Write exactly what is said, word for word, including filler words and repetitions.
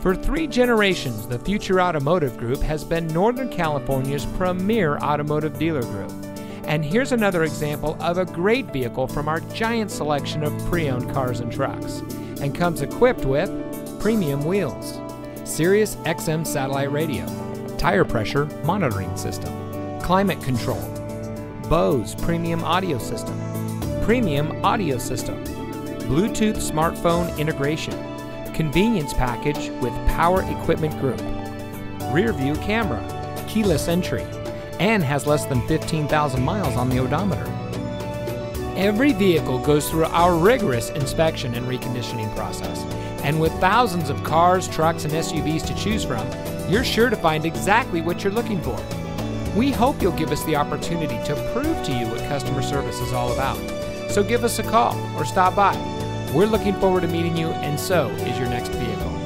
For three generations, the Future Automotive Group has been Northern California's premier automotive dealer group. And here's another example of a great vehicle from our giant selection of pre-owned cars and trucks, and comes equipped with premium wheels, Sirius X M satellite radio, tire pressure monitoring system, climate control, Bose premium audio system, premium audio system, Bluetooth smartphone integration, convenience package with power equipment group, rear view camera, keyless entry, and has less than fifteen thousand miles on the odometer. Every vehicle goes through our rigorous inspection and reconditioning process, and with thousands of cars, trucks, and S U Vs to choose from, you're sure to find exactly what you're looking for. We hope you'll give us the opportunity to prove to you what customer service is all about. So give us a call or stop by. We're looking forward to meeting you, and so is your next vehicle.